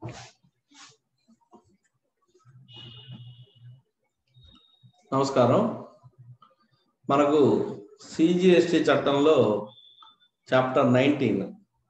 నమస్కారం. మనకు సిజిఎస్టి చట్టంలో చాప్టర్ 19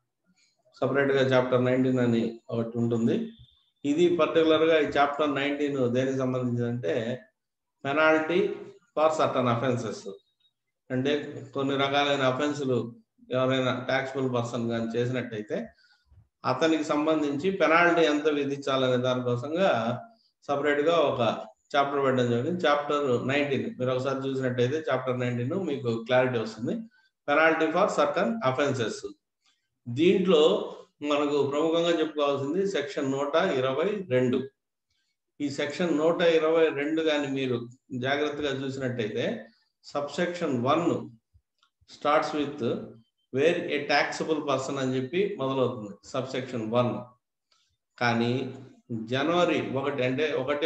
సపరేట్ గా చాప్టర్ 19 అని ఒకటి ఉంటుంది. ఇది పర్టికులర్ గా ఈ చాప్టర్ 19 దేనికి సంబంధించిందంటే పెనాల్టీ ఫర్ సర్టన్ అఫెన్సెస్. అంటే కొన్ని రకాలైన అఫెన్సులు ఎవరైనా ట్యాక్సబుల్ పర్సన్ కానీ చేసినట్టయితే అతనికి సంబంధించి పెనాల్టీ ఎంత విధించాలనే దానికోసంగా సపరేట్ గా ఒక చాప్టర్ పెట్టడం జరిగింది. చాప్టర్ 19 మీరు ఒకసారి చూసినట్టయితే చాప్టర్ 19 మీకు క్లారిటీ వస్తుంది. Penalty for certain offences. దీంట్లో మనకు ప్రముఖంగా చెప్పుకోవాల్సింది సెక్షన్ 122. ఈ సెక్షన్ 122 కానీ మీరు జాగ్రత్తగా చూసినట్టయితే subsection 1 starts with where a taxable person అని చెప్పి మొదలవుతుంది సబ్సెక్షన్ 1. కానీ జనవరి 1 అంటే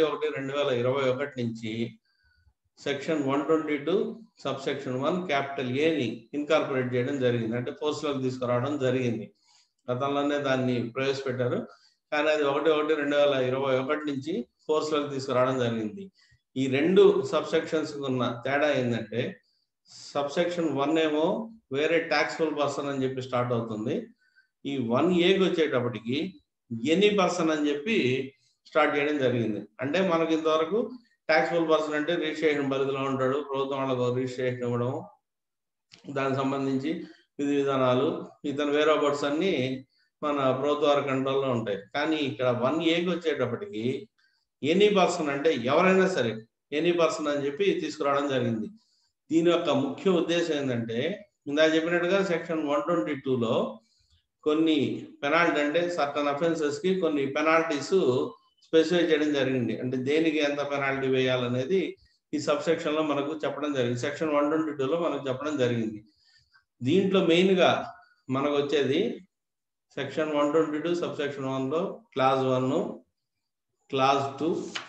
1/1/2021 నుంచి సెక్షన్ 122 సబ్సెక్షన్ 1 క్యాపిటల్ ఏని ఇన్కార్పొరేట్ చేయడం జరిగింది. అంటే ఫోర్స్లోకి తీసుకురావడం జరిగింది. గతంలోనే దాన్ని ప్రవేశపెట్టారు, కానీ అది 1/1/2021 నుంచి ఫోర్స్లోకి తీసుకురావడం జరిగింది. ఈ రెండు సబ్సెక్షన్స్ ఉన్న తేడా ఏంటంటే సబ్సెక్షన్ 1 ఏమో వేరే ట్యాక్సబుల్ పర్సన్ అని చెప్పి స్టార్ట్ అవుతుంది. ఈ 1A వచ్చేటప్పటికి ఎనీ పర్సన్ అని చెప్పి స్టార్ట్ చేయడం జరిగింది. అంటే మనకి ఇంతవరకు ట్యాక్సబుల్ పర్సన్ అంటే రిజిస్ట్రేషన్ పరిధిలో ఉంటాడు, ప్రభుత్వం వాళ్ళకు రిజిస్ట్రేషన్ ఇవ్వడం, దానికి సంబంధించి విధి విధానాలు, ఇతను వేరే బర్డ్స్ అన్ని మన ప్రభుత్వ వారి కంట్రోల్లో ఉంటాయి. కానీ ఇక్కడ 1A వచ్చేటప్పటికి ఎనీ పర్సన్ అంటే ఎవరైనా సరే ఎనీ పర్సన్ అని చెప్పి తీసుకురావడం జరిగింది. దీని యొక్క ముఖ్య ఉద్దేశం ఏంటంటే ఇందాక చెప్పినట్టుగా సెక్షన్ 122లో కొన్ని పెనాల్టీ అంటే సర్టన్ అఫెన్సెస్ కి కొన్ని పెనాల్టీస్ స్పెసిఫై చేయడం జరిగింది. అంటే దేనికి ఎంత పెనాల్టీ వేయాలనేది ఈ సబ్సెక్షన్ లో మనకు చెప్పడం జరిగింది. సెక్షన్ 122లో మనకు చెప్పడం జరిగింది. దీంట్లో మెయిన్ గా మనకు వచ్చేది సెక్షన్ 122 సబ్సెక్షన్ 1లో క్లాజ్ 1, క్లాజ్ 2,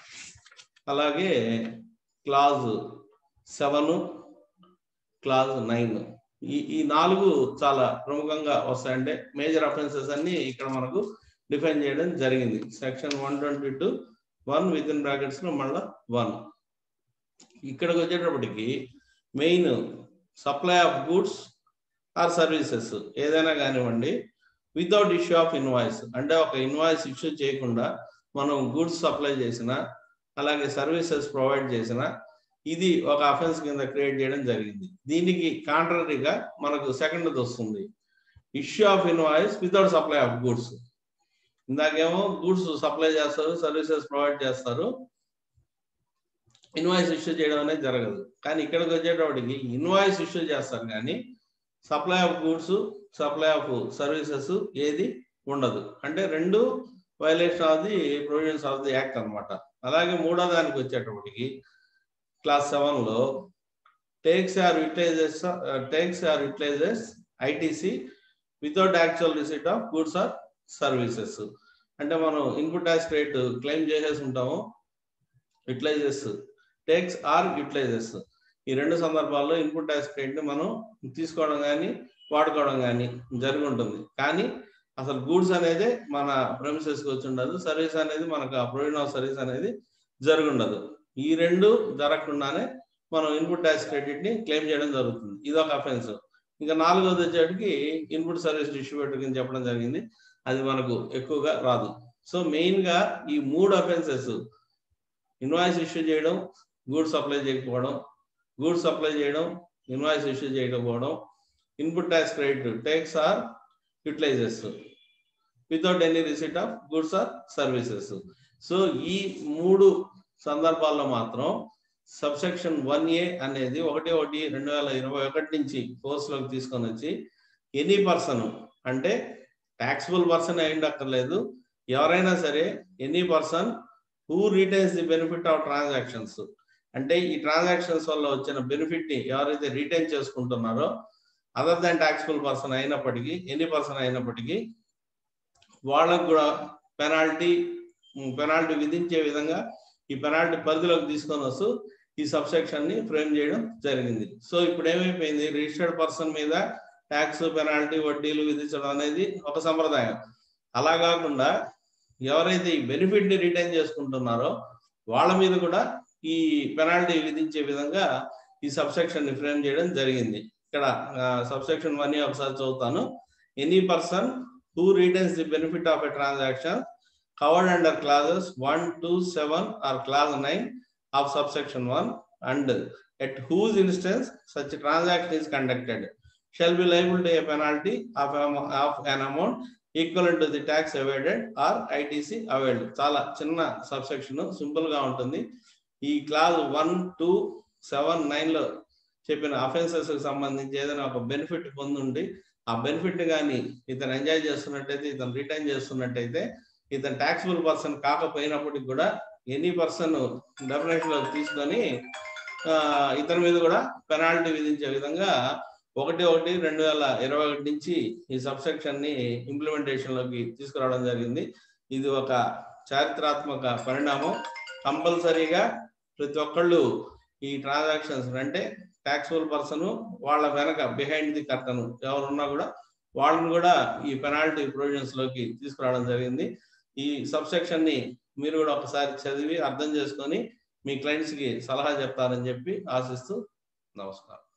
అలాగే క్లాజ్ 7, క్లాజ్ 9. ఈ 4 చాలా ప్రముఖంగా వస్తాయి. అంటే మేజర్ అఫెన్సెస్ అన్ని ఇక్కడ మనకు డిఫైన్ చేయడం జరిగింది. సెక్షన్ 122 1 విత్ ఇన్ బ్రాకెట్స్ లో మళ్ళా 1. ఇక్కడికి వచ్చేటప్పటికి main supply of goods or services ఏదైనా కానివ్వండి వితౌట్ ఇష్యూ ఆఫ్ ఇన్వాయిస్. అంటే ఒక ఇన్వాయిస్ ఇష్యూ చేయకుండా మనం గూడ్స్ సప్లై చేసిన అలాగే సర్వీసెస్ ప్రొవైడ్ చేసిన ఇది ఒక అఫెన్స్ కింద క్రియేట్ చేయడం జరిగింది. దీనికి కాంట్రరీగా మనకు సెకండ్ వస్తుంది issue of invoice without supply of goods. ఇందాకేమో గూడ్స్ సప్లై చేస్తారు, సర్వీసెస్ ప్రొవైడ్ చేస్తారు, ఇన్వాయిస్ ఇష్యూ చేయడం అనేది జరగదు. కానీ ఇక్కడికి వచ్చేటప్పటికి ఇన్వాయిస్ ఇష్యూ చేస్తారు కానీ supply of goods supply of services ఏది ఉండదు. అంటే రెండు violation of the provisions of the act అనమాట. అలాగే మూడో దానికి వచ్చేటప్పటికి క్లాస్ 7లో takes or utilises ITC without actual receipt of goods or services. అంటే మనం ఇన్పుట్ ట్యాక్స్ క్రెడిట్ క్లెయిమ్ చేసేసి ఉంటాము. యూటిలైజెస్ టేక్స్ ఆర్ యూటిలైజెస్ ఈ రెండు సందర్భాల్లో ఇన్పుట్ ట్యాక్స్ క్రెడిట్ మనం తీసుకోవడం కానీ వాడుకోవడం కానీ జరిగి ఉంటుంది. కానీ అసలు గూడ్స్ అనేది మన ప్రెమిసెస్కి వచ్చి ఉండదు, సర్వీస్ అనేది మనకు ఆ ప్రొవిజన్ ఆఫ్ సర్వీస్ అనేది జరిగి ఉండదు. ఈ రెండు జరగకుండానే మనం ఇన్పుట్ ట్యాక్స్ క్రెడిట్ ని క్లెయిమ్ చేయడం జరుగుతుంది. ఇది ఒక అఫెన్స్. ఇంకా 4వది వచ్చేటికి ఇన్పుట్ సర్వీస్ డిస్ట్రిబ్యూటర్ కింద చెప్పడం జరిగింది. అది మనకు ఎక్కువగా రాదు. సో మెయిన్ గా ఈ 3 అఫెన్సెస్ ఇన్వాయిస్ ఇష్యూ చేయడం, గూడ్స్ సప్లై చేయకపోవడం, గూడ్స్ సప్లై చేయడం, ఇన్వాయిస్ ఇష్యూ చేయకపోవడం, input tax credit takes or utilises without any receipt of goods or services. So ఈ 3 సందర్భాల్లో మాత్రం సబ్సెక్షన్ 1A అనేది 1/1/2021 నుంచి ఫోర్స్లోకి తీసుకొని వచ్చి ఎనీ పర్సన్ అంటే ట్యాక్సబుల్ పర్సన్ అయి ఉండక్కర్లేదు, ఎవరైనా సరే any person who retains the benefit of transactions. అంటే ఈ ట్రాన్సాక్షన్స్ వల్ల వచ్చిన బెనిఫిట్ ని ఎవరైతే రిటైన్ చేసుకుంటున్నారో అదర్ దాన్ ట్యాక్సబుల్ పర్సన్ అయినప్పటికీ ఎనీ పర్సన్ అయినప్పటికీ వాళ్ళకు కూడా పెనాల్టీ విధించే విధంగా ఈ పెనాల్టీ పరిధిలోకి తీసుకొని వస్తూ ఈ సబ్సెక్షన్ ని ఫ్రేమ్ చేయడం జరిగింది. సో ఇప్పుడు ఏమైపోయింది, రిజిస్టర్డ్ పర్సన్ మీద ట్యాక్స్ పెనాల్టీ వడ్డీలు విధించడం అనేది ఒక సంప్రదాయం. అలా కాకుండా ఎవరైతే ఈ బెనిఫిట్ ని రిటైన్ చేసుకుంటున్నారో వాళ్ళ మీద కూడా ఈ పెనాల్టీ విధించే విధంగా ఈ సబ్సెక్షన్ ని ఫ్రేమ్ చేయడం జరిగింది. ఇక్కడ సబ్సెక్షన్ 1 ఒకసారి చదువుతాను. Any person who retains the benefit of a transaction covered under clauses 1 to 7 or clause 9 of subsection 1 and at whose instance such a transaction is conducted shall be liable to a penalty of an amount equivalent to the tax evaded or ITC availed. చాలా చిన్న subsection, simple గా ఉంటుంది. ఈ clause 1, 2, 7, 9 లో చెప్పిన offences కి సంబంధించి ఏదైనా ఒక బెనిఫిట్ పొందుండి ఆ బెనిఫిట్ కానీ ఇతను ఎంజాయ్ చేస్తున్నట్టయితే, ఇతను రిటైన్ చేస్తున్నట్టయితే, ఇతను ట్యాక్సిబుల్ పర్సన్ కాకపోయినప్పటికి కూడా ఎనీ పర్సన్ డెఫినేషన్ లో తీసుకొని ఇతని మీద కూడా పెనాల్టీ విధించే విధంగా 1/1/2021 నుంచి ఈ సబ్సెక్షన్ ని ఇంప్లిమెంటేషన్ లోకి తీసుకురావడం జరిగింది. ఇది ఒక చారిత్రాత్మక పరిణామం. కంపల్సరీగా ప్రతి ఒక్కళ్ళు ఈ ట్రాన్సాక్షన్స్ అంటే ట్యాక్సిబుల్ పర్సన్ వాళ్ళ వెనక బిహైండ్ ది కర్టన్ ఎవరున్నా కూడా వాళ్ళని కూడా ఈ పెనాల్టీ ప్రొవిజన్స్ లోకి తీసుకురావడం జరిగింది. ఈ సబ్సెక్షన్ ని మీరు కూడా ఒకసారి చదివి అర్థం చేసుకొని మీ క్లయింట్స్ కి సలహా చెప్తారని చెప్పి ఆశిస్తూ నమస్కారం.